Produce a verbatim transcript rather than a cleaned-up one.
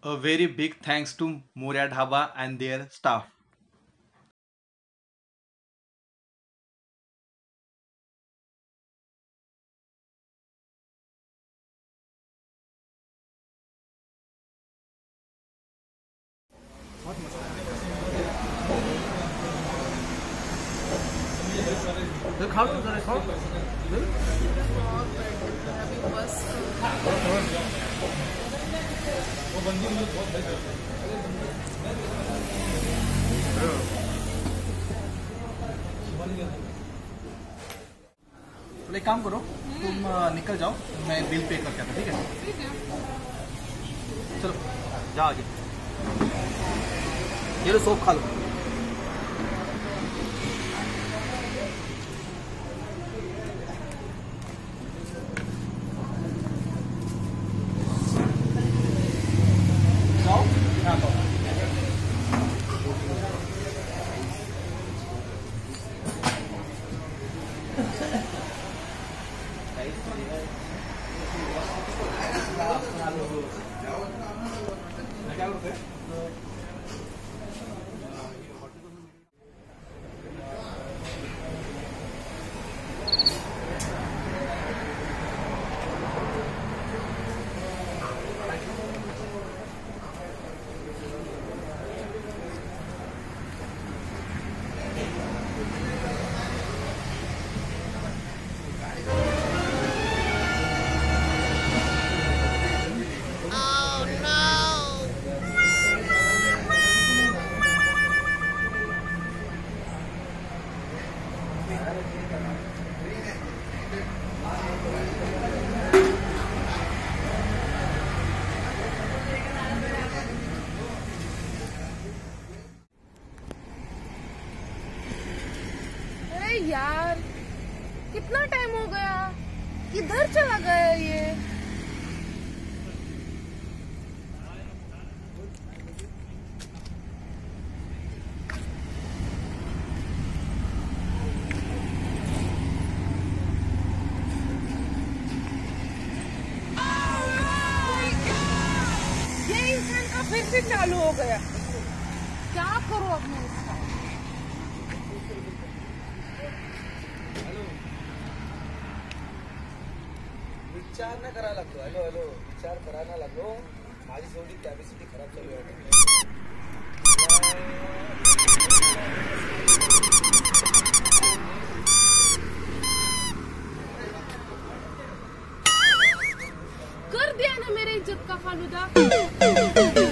A very big thanks to Moria Dhaba and their staff. खाओ तो जरा खाओ। तो एक काम करो, तुम अ, निकल जाओ, मैं बिल पे करके आता, ठीक है? ठीक है। चलो जाओ आगे। ये लो सोप खा लो। जाओ, यहाँ खाओ। क्या रुपए? अरे यार, कितना टाइम हो गया, किधर चला गया ये? ये इंसान का फिर से चालू हो गया। क्या करूं अब मैं इसका? विचार न करा लागलो. हॅलो हॅलो विचार करायला लागलो. माझी थोडी कॅपॅसिटी खराब चालू आहे. कर दिया ना मेरे इज्जत का फालूदा।